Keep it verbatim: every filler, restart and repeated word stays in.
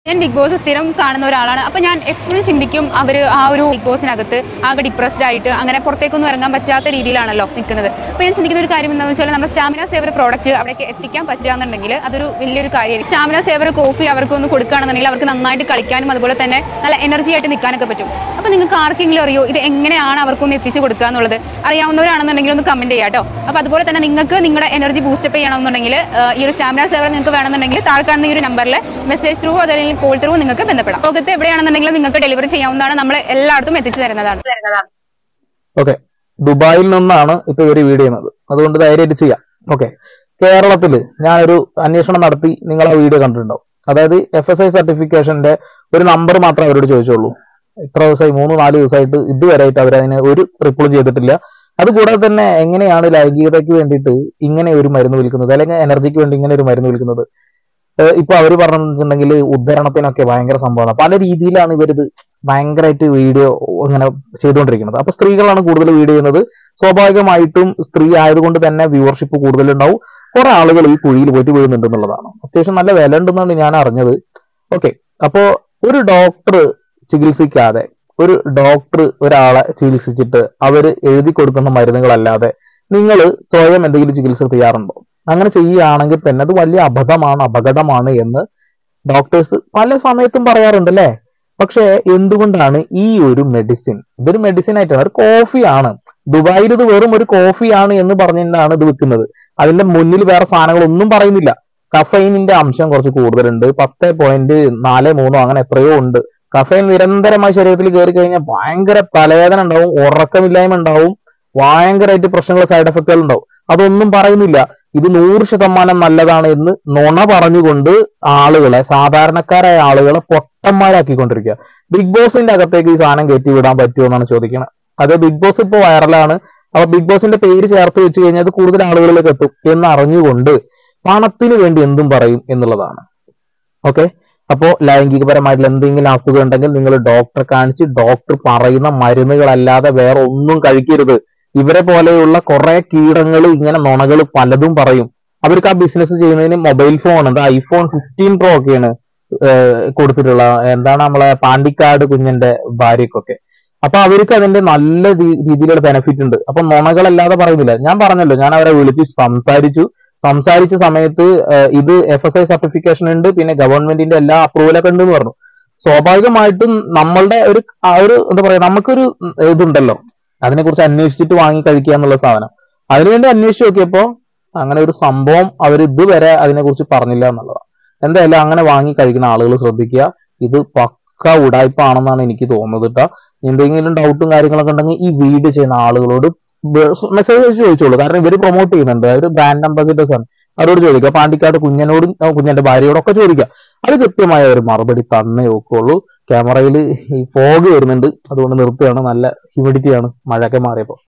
ഞാൻ big boss സ്ഥിരം കാണുന്ന ഒരാളാണ്. അപ്പോൾ ഞാൻ എപ്പോഴും ചിന്തിക്കും അവർ ആ ഒരു ബിഗ് ബോസിനകത്ത് ആകെ ഡിപ്രസ്ഡ് ആയിട്ട് അങ്ങനെ പുറത്തേക്കൊന്നും ഇറങ്ങാൻ പറ്റാത്ത രീതിയിലാണല്ലോ നിൽക്കുന്നത്. അപ്പോൾ ഞാൻ ചിന്തിക്കുന്ന ഒരു കാര്യം എന്താണെന്ന് വെച്ചാൽ നമ്മുടെ സ്റ്റാമിന സേവർ പ്രോഡക്റ്റ് അവിടേക്ക് എത്തിക്കാൻ പറ്റുകയാണെന്നുണ്ടെങ്കിൽ അതൊരു വലിയൊരു കാര്യമായിരിക്കും. സ്റ്റാമിന സേവർ കോഫി അവർക്കൊന്ന് കൊടുക്കുകയാണെന്നുണ്ടെങ്കിൽ അവർക്ക് നന്നായിട്ട് കളിക്കാനും അതുപോലെ തന്നെ നല്ല എനർജി ആയിട്ട് നിൽക്കാനൊക്കെ പറ്റും. അപ്പോൾ നിങ്ങൾക്ക് ആർക്കെങ്കിലും അറിയോ ഇത് എങ്ങനെയാണ് അവർക്കൊന്ന് എത്തിച്ച് കൊടുക്കുക എന്നുള്ളത്? അറിയാവുന്നവരാണെന്നുണ്ടെങ്കിൽ ഒന്ന് കമന്റ് ചെയ്യാം കേട്ടോ. അപ്പോൾ അതുപോലെ തന്നെ നിങ്ങൾക്ക് നിങ്ങളുടെ എനർജി ബൂസ്റ്റപ്പ് ചെയ്യണമെന്നുണ്ടെങ്കിൽ ഈ ഒരു സ്റ്റാമിന സേവർ നിങ്ങൾക്ക് വേണമെന്നുണ്ടെങ്കിൽ താഴെ കാണുന്ന ഈ ഒരു നമ്പറിൽ മെസ്സേജ് ത്രൂ അല്ലെങ്കിൽ കോൾ ത്രൂ നിങ്ങൾക്ക് ബന്ധപ്പെടാം. ലോകത്ത് എവിടെയാണെന്നുണ്ടെങ്കിലും നിങ്ങൾക്ക് ഡെലിവറി ചെയ്യാവുന്നതാണ്. നമ്മൾ എല്ലായിടത്തും എത്തിച്ചു തരുന്നതാണ്. ഓക്കെ, ദുബായിൽ നിന്നാണ് ഇപ്പൊ ഇവര് വീഡിയോ ചെയ്യുന്നത്, അതുകൊണ്ട് ധൈര്യമായിട്ട് ചെയ്യാം. ഓക്കെ, കേരളത്തില് ഞാനൊരു അന്വേഷണം നടത്തി, നിങ്ങൾ ആ വീഡിയോ കണ്ടിട്ടുണ്ടാവും. അതായത് എഫ് എസ് ഐ സർട്ടിഫിക്കേഷന്റെ ഒരു നമ്പർ മാത്രമേ അവരോട് ചോദിച്ചുള്ളൂ. ഇത്ര ദിവസമായി മൂന്ന് നാല് ദിവസമായിട്ട് ഇതുവരെയായിട്ട് അവരതിന് ഒരു റിപ്ലൈ ചെയ്തിട്ടില്ല. അതുകൂടാതെ തന്നെ എങ്ങനെയാണ് ലൈംഗികതയ്ക്ക് വേണ്ടിയിട്ട് ഇങ്ങനെ ഒരു മരുന്ന് വിൽക്കുന്നത്, അല്ലെങ്കിൽ എനർജിക്ക് വേണ്ടി ഇങ്ങനെ ഒരു മരുന്ന് വിൽക്കുന്നത്? ഇപ്പൊ അവര് പറഞ്ഞിട്ടുണ്ടെങ്കിൽ ഉദ്ധരണത്തിനൊക്കെ ഭയങ്കര സംഭവമാണ്. പല രീതിയിലാണ് ഇവരിത് ഭയങ്കരമായിട്ട് വീഡിയോ ഇങ്ങനെ ചെയ്തുകൊണ്ടിരിക്കുന്നത്. അപ്പൊ സ്ത്രീകളാണ് കൂടുതൽ വീഡിയോ ചെയ്യുന്നത്. സ്വാഭാവികമായിട്ടും സ്ത്രീ ആയതുകൊണ്ട് തന്നെ വ്യൂവർഷിപ്പ് കൂടുതലുണ്ടാവും. കുറെ ആളുകൾ ഈ കുഴിയിൽ പോയിട്ട് വീഴുന്നുണ്ട് എന്നുള്ളതാണ്. അത്യാവശ്യം നല്ല വില ഉണ്ടെന്നാണ് ഞാൻ അറിഞ്ഞത്. ഓക്കെ, അപ്പോ ഒരു ഡോക്ടർ ചികിത്സിക്കാതെ, ഒരു ഡോക്ടർ ഒരാളെ ചികിത്സിച്ചിട്ട് അവര് എഴുതി കൊടുക്കുന്ന മരുന്നുകളല്ലാതെ നിങ്ങൾ സ്വയം എന്തെങ്കിലും ചികിത്സ ചെയ്യാറുണ്ടോ? അങ്ങനെ ചെയ്യുകയാണെങ്കിൽ തന്നെ അത് വലിയ അബദ്ധമാണ്, അപകടമാണ് എന്ന് ഡോക്ടേഴ്സ് പല സമയത്തും പറയാറുണ്ട് അല്ലേ? പക്ഷെ എന്തുകൊണ്ടാണ് ഈ ഒരു മെഡിസിൻ, ഇതൊരു മെഡിസിൻ ആയിട്ടാണ്, ഒരു കോഫിയാണ്, ദുബായിൽ ഇത് വെറും ഒരു കോഫിയാണ് എന്ന് പറഞ്ഞിട്ടാണ് ഇത് വിൽക്കുന്നത്. അതിന്റെ മുന്നിൽ വേറെ സാധനങ്ങളൊന്നും പറയുന്നില്ല. കഫൈനിന്റെ അംശം കുറച്ച് കൂടുതലുണ്ട്, പത്ത് പോയിന്റ് നാല് മൂന്നോ അങ്ങനെ എത്രയോ ഉണ്ട്. കഫൈൻ നിരന്തരമായി ശരീരത്തിൽ കയറി കഴിഞ്ഞാൽ ഭയങ്കര തലവേദന ഉണ്ടാവും, ഉറക്കമില്ലായ്മ ഉണ്ടാവും, ഭയങ്കരമായിട്ട് പ്രശ്നങ്ങൾ, സൈഡ് എഫക്റ്റുകൾ ഉണ്ടാവും. അതൊന്നും പറയുന്നില്ല. ഇത് നൂറ് ശതമാനം നല്ലതാണ് എന്ന് നുണ പറഞ്ഞുകൊണ്ട് ആളുകളെ, സാധാരണക്കാരായ ആളുകളെ പൊട്ടന്മാരാക്കിക്കൊണ്ടിരിക്കുക. ബിഗ് ബോസിന്റെ അകത്തേക്ക് ഈ സാധനം കയറ്റി വിടാൻ പറ്റുമോ എന്നാണ് ചോദിക്കുന്നത്. അത് ബിഗ് ബോസ് ഇപ്പോൾ വൈറലാണ്. അപ്പൊ ബിഗ് ബോസിന്റെ പേര് ചേർത്ത് വെച്ച് കഴിഞ്ഞാൽ അത് കൂടുതൽ ആളുകളിലേക്ക് എത്തും എന്ന് അറിഞ്ഞുകൊണ്ട് പണത്തിന് വേണ്ടി എന്തും പറയും എന്നുള്ളതാണ്. ഓക്കെ, അപ്പോ ലൈംഗികപരമായിട്ടുള്ള എന്തെങ്കിലും അസുഖം ഉണ്ടെങ്കിൽ നിങ്ങൾ ഡോക്ടറെ കാണിച്ച് ഡോക്ടർ പറയുന്ന മരുന്നുകളല്ലാതെ വേറെ ഒന്നും കഴിക്കരുത്. ഇവരെ പോലെയുള്ള കുറെ കീടങ്ങൾ ഇങ്ങനെ നുണകൾ പലതും പറയും. അവർക്ക് ആ ബിസിനസ് ചെയ്യുന്നതിന് മൊബൈൽ ഫോൺ ഉണ്ട്, ഐഫോൺ ഫിഫ്റ്റീൻ പ്രോ ഒക്കെയാണ് കൊടുത്തിട്ടുള്ള, എന്താണ് നമ്മളെ പാണ്ടിക്കാട് കുഞ്ഞന്റെ ഭാര്യക്കൊക്കെ. അപ്പൊ അവർക്ക് അതിന്റെ നല്ല രീതിയിലുള്ള ബെനിഫിറ്റ് ഉണ്ട്. അപ്പൊ നുണകളല്ലാതെ പറയുന്നില്ല. ഞാൻ പറഞ്ഞല്ലോ, ഞാൻ അവരെ വിളിച്ച് സംസാരിച്ചു. സംസാരിച്ച സമയത്ത് ഇത് എഫ് എസ് ഐ സർട്ടിഫിക്കേഷൻ ഉണ്ട്, പിന്നെ ഗവൺമെന്റിന്റെ എല്ലാ അപ്രൂവലൊക്കെ ഉണ്ട് എന്ന് പറഞ്ഞു. സ്വാഭാവികമായിട്ടും നമ്മളുടെ ഒരു ആ ഒരു എന്താ പറയാ, നമുക്കൊരു ഇതുണ്ടല്ലോ, അതിനെക്കുറിച്ച് അന്വേഷിച്ചിട്ട് വാങ്ങി കഴിക്കുക എന്നുള്ള സാധനം. അതിനുവേണ്ടി അന്വേഷിച്ച് നോക്കിയപ്പോ അങ്ങനെ ഒരു സംഭവം അവർ ഇതുവരെ അതിനെക്കുറിച്ച് പറഞ്ഞില്ല എന്നുള്ളതാണ്. എന്തായാലും അങ്ങനെ വാങ്ങി കഴിക്കുന്ന ആളുകൾ ശ്രദ്ധിക്കുക. ഇത് പക്ക ഉടായ്പാണെന്നാണ് എനിക്ക് തോന്നുന്നത് കേട്ടോ. എന്തെങ്കിലും ഡൗട്ടും കാര്യങ്ങളൊക്കെ ഉണ്ടെങ്കിൽ ഈ വീഡിയോ ചെയ്യുന്ന ആളുകളോട് മെസ്സേജ് അയച്ച് ചോദിച്ചോളൂ. കാരണം ഇവര് പ്രൊമോട്ട് ചെയ്യുന്നുണ്ട്, അവർ ബ്രാൻഡ് അംബാസിഡേഴ്സ് ആണ്. അവരോട് ചോദിക്കുക, പാണ്ടിക്കാട് കുഞ്ഞനോടും കുഞ്ഞന്റെ ഭാര്യയോടൊക്കെ ചോദിക്കുക. അത് കൃത്യമായ ഒരു മറുപടി തന്നേ നോക്കുള്ളൂ. ക്യാമറയിൽ ഈ ഫോഗ് വരുന്നുണ്ട്, അതുകൊണ്ട് നിർത്തുകയാണ്. നല്ല ഹ്യൂമിഡിറ്റിയാണ്, മഴയൊക്കെ മാറിയപ്പോൾ.